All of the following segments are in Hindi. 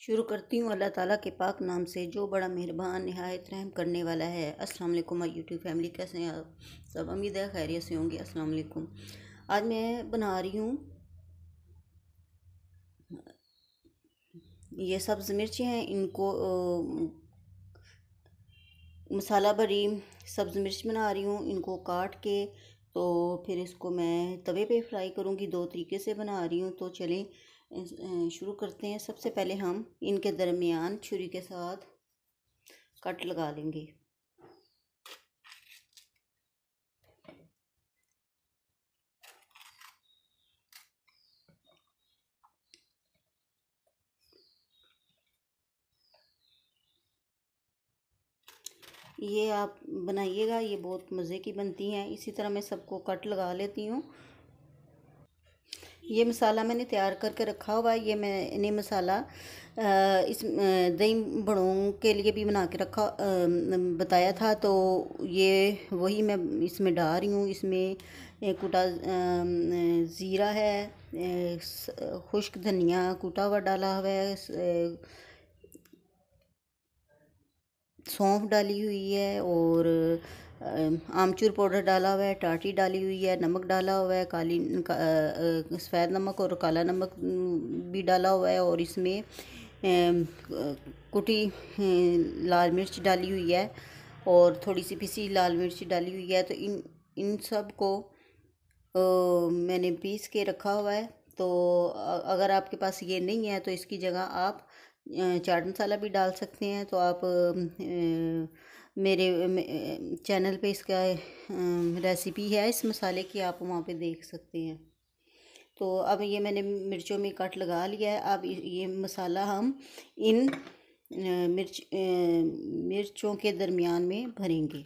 शुरू करती हूँ अल्लाह ताला के पाक नाम से जो बड़ा मेहरबान नहायत रहम करने वाला है। अस्सलाम वालेकुम माय यूट्यूब फैमिली, कैसे हैं आप सब? उम्मीद है खैरियत से होंगे। अस्सलाम वालेकुम। आज मैं बना रही हूँ ये सब्ज़ मिर्ची हैं, इनको मसाला भरी सब्ज़ मिर्च बना रही हूँ। इनको काट के तो फिर इसको मैं तवे पे फ्राई करूँगी। दो तरीके से बना रही हूँ, तो चलें शुरू करते हैं। सबसे पहले हम इनके दरमियान छुरी के साथ कट लगा लेंगे। ये आप बनाइएगा, ये बहुत मज़े की बनती हैं। इसी तरह मैं सबको कट लगा लेती हूँ। ये मसाला मैंने तैयार करके रखा हुआ है। ये मैंने मसाला इस दही बड़ों के लिए भी बना के रखा बताया था, तो ये वही मैं इसमें डाल रही हूँ। इसमें कुटा ज़ीरा है, खुश्क धनिया कूटा हुआ डाला हुआ है, सौंफ डाली हुई है और आमचूर पाउडर डाला हुआ है, टाटी डाली हुई है, नमक डाला हुआ है, सफ़ेद नमक और काला नमक भी डाला हुआ है, और इसमें कुटी लाल मिर्च डाली हुई है और थोड़ी सी पिसी लाल मिर्च डाली हुई है। तो इन सब को मैंने पीस के रखा हुआ है। तो अगर आपके पास ये नहीं है तो इसकी जगह आप चाट मसाला भी डाल सकते हैं। तो आप मेरे चैनल पे इसका रेसिपी है इस मसाले की, आप वहाँ पे देख सकते हैं। तो अब ये मैंने मिर्चों में कट लगा लिया है। अब ये मसाला हम इन मिर्चों के दरमियान में भरेंगे।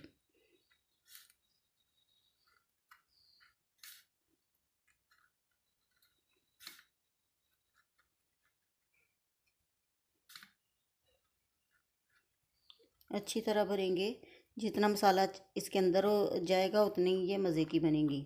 अच्छी तरह भरेंगे। जितना मसाला इसके अंदर हो जाएगा उतनी ये मज़े की बनेगी।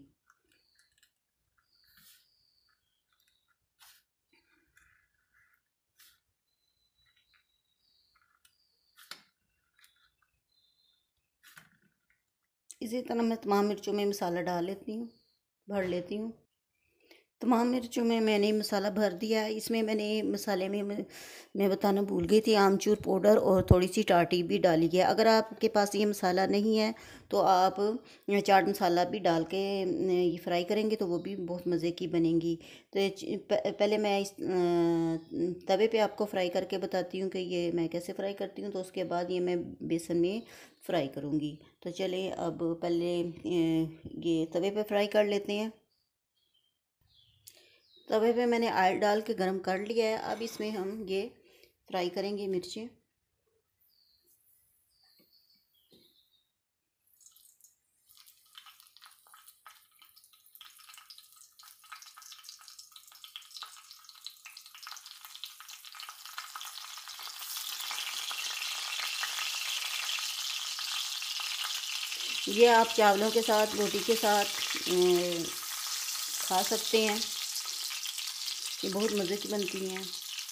इसी तरह मैं तमाम मिर्चों में मसाला डाल लेती हूँ, भर लेती हूँ। तमाम मिर्चों में मैंने मसाला भर दिया है। इसमें मैंने मसाले में मैं बताना भूल गई थी, आमचूर पाउडर और थोड़ी सी टाटी भी डाली है। अगर आपके पास ये मसाला नहीं है तो आप चाट मसाला भी डाल के ये फ्राई करेंगे तो वो भी बहुत मज़े की बनेगी। तो पहले मैं इस तवे पे आपको फ्राई करके बताती हूँ कि ये मैं कैसे फ्राई करती हूँ। तो उसके बाद ये मैं बेसन में फ्राई करूँगी। तो चलें अब पहले ये तवे पे फ्राई कर लेते हैं। तवे पे मैंने ऑयल डाल के गरम कर लिया है। अब इसमें हम ये फ्राई करेंगे मिर्चें। ये आप चावलों के साथ, रोटी के साथ खा सकते हैं। ये बहुत मज़े की बनती हैं।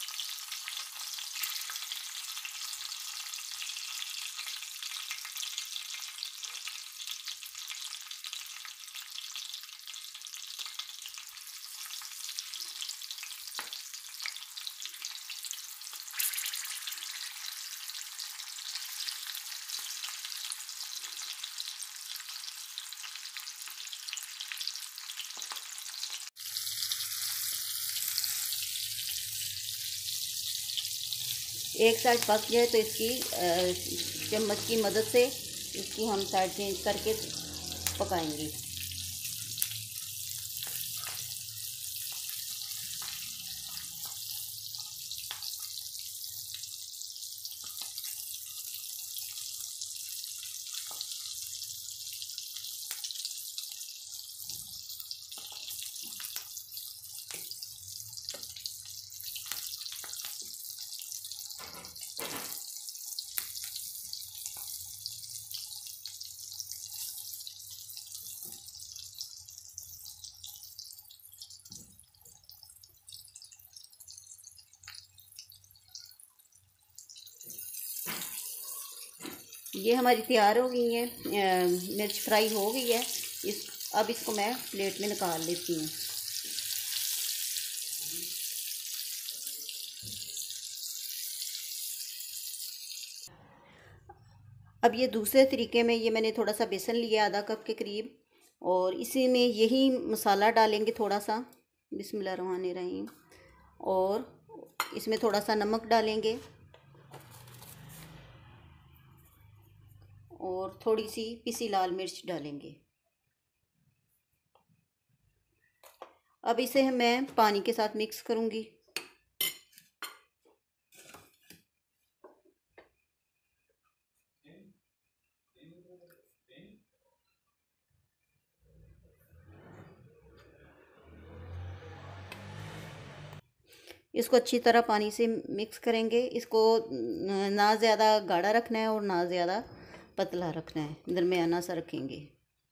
एक साइड पक जाए तो इसकी चम्मच की मदद से इसकी हम साइड चेंज करके पकाएंगे। ये हमारी तैयार हो गई है, मिर्च फ्राई हो गई है। अब इसको मैं प्लेट में निकाल लेती हूँ। अब ये दूसरे तरीके में ये मैंने थोड़ा सा बेसन लिया, आधा कप के करीब, और इसी में यही मसाला डालेंगे थोड़ा सा, बिस्मिल्लाहिर्रहमानिर्रहीम, और इसमें थोड़ा सा नमक डालेंगे और थोड़ी सी पिसी लाल मिर्च डालेंगे। अब इसे मैं पानी के साथ मिक्स करूँगी। इसको अच्छी तरह पानी से मिक्स करेंगे। इसको ना ज़्यादा गाढ़ा रखना है और ना ज़्यादा पतला रखना है, दरमियाना सा रखेंगे।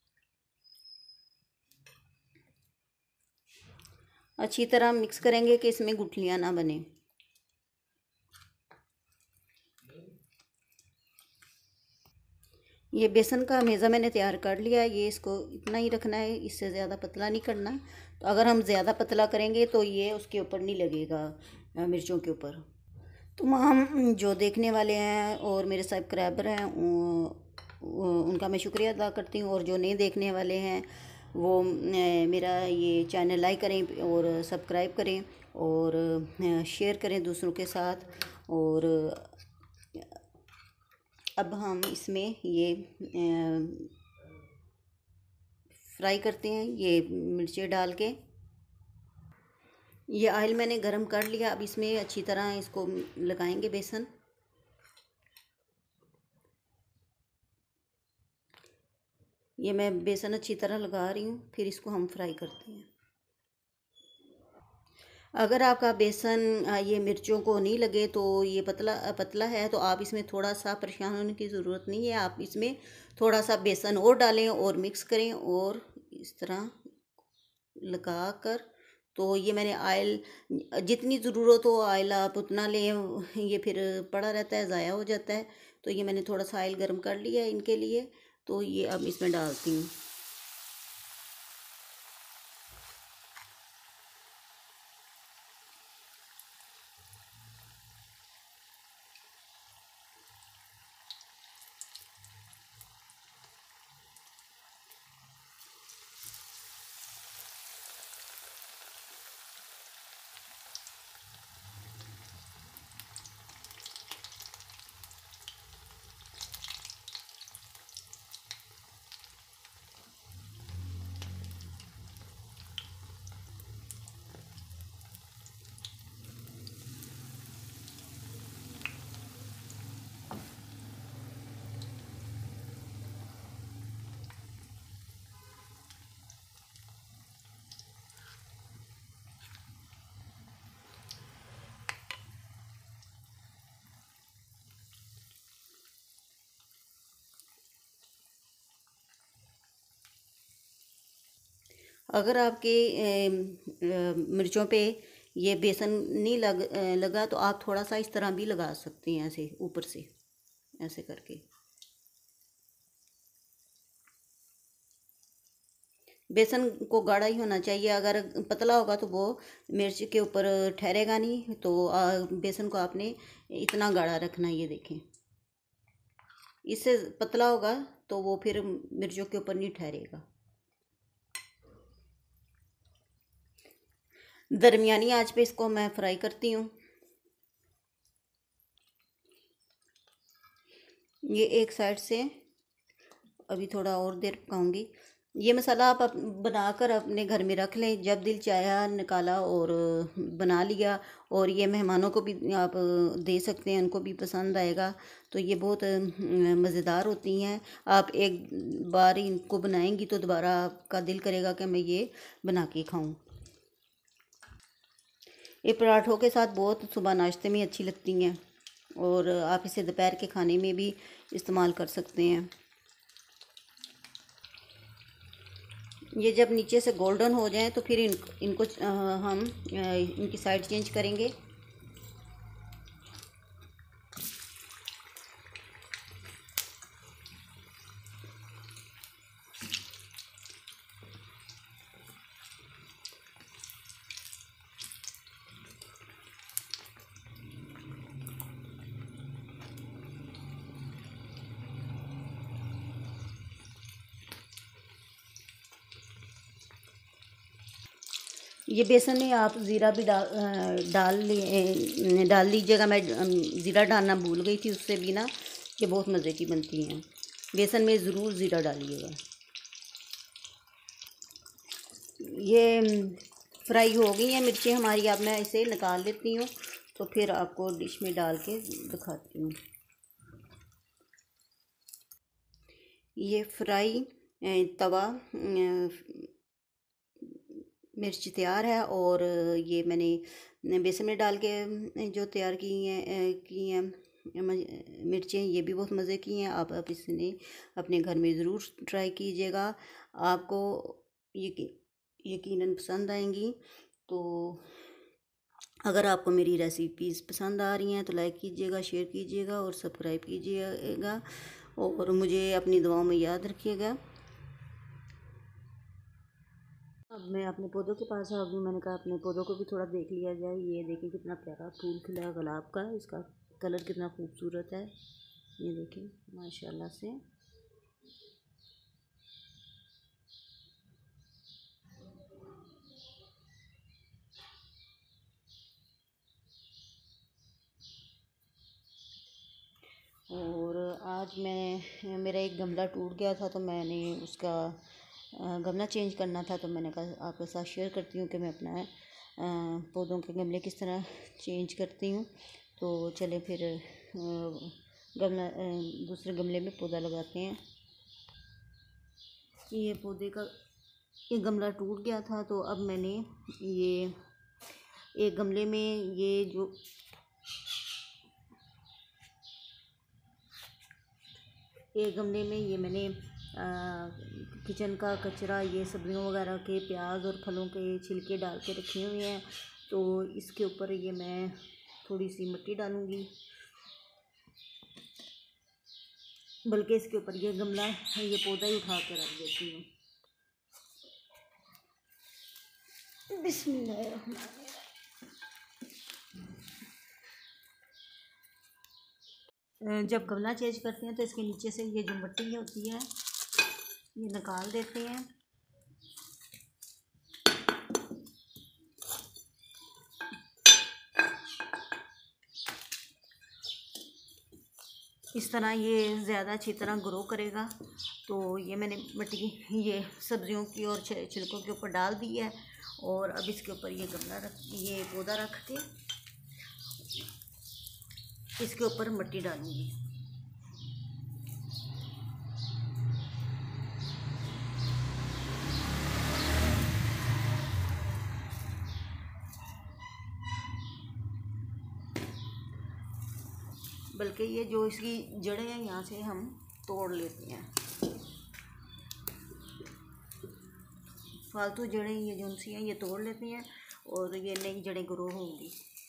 अच्छी तरह मिक्स करेंगे कि इसमें गुठलियाँ ना बने। ये बेसन का मेज़ा मैंने तैयार कर लिया। ये इसको इतना ही रखना है, इससे ज़्यादा पतला नहीं करना। तो अगर हम ज़्यादा पतला करेंगे तो ये उसके ऊपर नहीं लगेगा, मिर्चों के ऊपर। तो हम जो देखने वाले हैं और मेरे सब्सक्राइबर हैं उनका मैं शुक्रिया अदा करती हूँ, और जो नहीं देखने वाले हैं वो मेरा ये चैनल लाइक करें और सब्सक्राइब करें और शेयर करें दूसरों के साथ। और अब हम इसमें ये फ्राई करते हैं, ये मिर्चें डाल के। ये ऑयल मैंने गरम कर लिया। अब इसमें अच्छी तरह इसको लगाएंगे बेसन। ये मैं बेसन अच्छी तरह लगा रही हूँ, फिर इसको हम फ्राई करते हैं। अगर आपका बेसन ये मिर्चों को नहीं लगे तो ये पतला पतला है तो आप इसमें थोड़ा सा परेशान होने की ज़रूरत नहीं है। आप इसमें थोड़ा सा बेसन और डालें और मिक्स करें और इस तरह लगा कर। तो ये मैंने ऑयल, जितनी ज़रूरत हो ऑयल आप उतना लें, ये फिर पड़ा रहता है, ज़ाया हो जाता है। तो ये मैंने थोड़ा सा ऑयल गर्म कर लिया है इनके लिए। तो ये अब इसमें डालती हूँ। अगर आपके मिर्चों पे ये बेसन नहीं लगा तो आप थोड़ा सा इस तरह भी लगा सकते हैं, ऐसे ऊपर से ऐसे करके। बेसन को गाढ़ा ही होना चाहिए। अगर पतला होगा तो वो मिर्च के ऊपर ठहरेगा नहीं। तो बेसन को आपने इतना गाढ़ा रखना। ये देखें, इससे पतला होगा तो वो फिर मिर्चों के ऊपर नहीं ठहरेगा। दरमियानी आंच पे इसको मैं फ्राई करती हूँ। ये एक साइड से अभी थोड़ा और देर पकाऊंगी। ये मसाला आप बनाकर अपने घर में रख लें, जब दिल चाहा निकाला और बना लिया। और ये मेहमानों को भी आप दे सकते हैं, उनको भी पसंद आएगा। तो ये बहुत मज़ेदार होती हैं। आप एक बार इनको बनाएंगी तो दोबारा आपका दिल करेगा कि मैं ये बना के खाऊं। ये पराठों के साथ बहुत सुबह नाश्ते में अच्छी लगती हैं और आप इसे दोपहर के खाने में भी इस्तेमाल कर सकते हैं। ये जब नीचे से गोल्डन हो जाएं तो फिर इनको हम इनकी साइड चेंज करेंगे। ये बेसन में आप ज़ीरा भी डाल लीजिएगा। मैं ज़ीरा डालना भूल गई थी, उससे भी ना ये बहुत मज़े की बनती हैं। बेसन में ज़रूर ज़ीरा डालिएगा। ये फ्राई हो गई हैं मिर्चें हमारी। अब मैं इसे निकाल लेती हूँ, तो फिर आपको डिश में डाल के दिखाती हूँ। ये फ्राई तवा मिर्च तैयार है, और ये मैंने बेसन में डाल के जो तैयार की हैं मिर्चें, ये भी बहुत मज़े की हैं। आप इसने अपने घर में ज़रूर ट्राई कीजिएगा, आपको यकीनन पसंद आएंगी। तो अगर आपको मेरी रेसिपीज़ पसंद आ रही हैं तो लाइक कीजिएगा, शेयर कीजिएगा और सब्सक्राइब कीजिएगा, और मुझे अपनी दुआओं में याद रखिएगा। अब मैं अपने पौधों के पास आ गई। मैंने कहा अपने पौधों को भी थोड़ा देख लिया जाए। ये देखें कितना प्यारा फूल खिला है गुलाब का, इसका कलर कितना खूबसूरत है। ये देखें माशाल्लाह से। और आज मेरा एक गमला टूट गया था, तो मैंने उसका गमला चेंज करना था, तो मैंने कहा आपके साथ शेयर करती हूँ कि मैं अपना पौधों के गमले किस तरह चेंज करती हूँ। तो चले फिर गमला दूसरे गमले में पौधा लगाते हैं। ये गमला टूट गया था, तो अब मैंने ये एक गमले में ये मैंने किचन का कचरा, ये सब्जियों वगैरह के प्याज और फलों के छिलके डाल के रखे हुए हैं। तो इसके ऊपर ये मैं थोड़ी सी मिट्टी डालूँगी, बल्कि इसके ऊपर ये गमला ये पौधा ही उठा के रख देती हूँ। बिस्मिल्लाहिर्रहमानिर्रहीम। जब गमला चेंज करते हैं तो इसके नीचे से ये जो मिट्टी होती है ये निकाल देते हैं। इस तरह ये ज़्यादा अच्छी तरह ग्रो करेगा। तो ये मैंने मिट्टी ये सब्जियों की और छिलकों के ऊपर डाल दी है, और अब इसके ऊपर ये पौधा रख के इसके ऊपर मिट्टी डालूंगी। बल्कि ये जो इसकी जड़ें हैं यहाँ से हम तोड़ लेते हैं। फालतू जड़ें ये जो सी हैं ये तोड़ लेते हैं, और ये नई जड़ें ग्रो होंगी।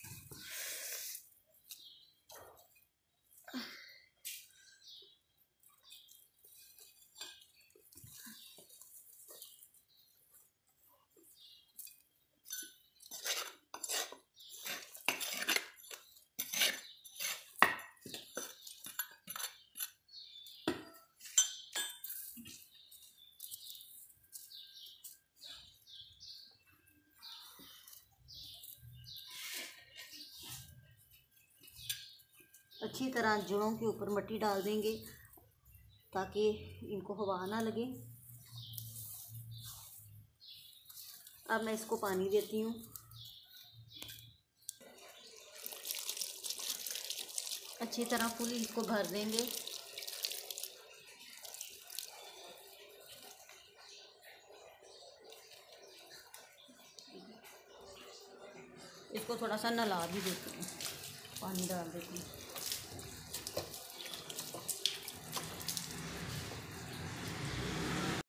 अच्छी तरह जड़ों के ऊपर मिट्टी डाल देंगे ताकि इनको हवा ना लगे। अब मैं इसको पानी देती हूँ। अच्छी तरह फुल इसको भर देंगे। इसको थोड़ा सा नला भी देती हूँ, पानी डाल देती हूँ।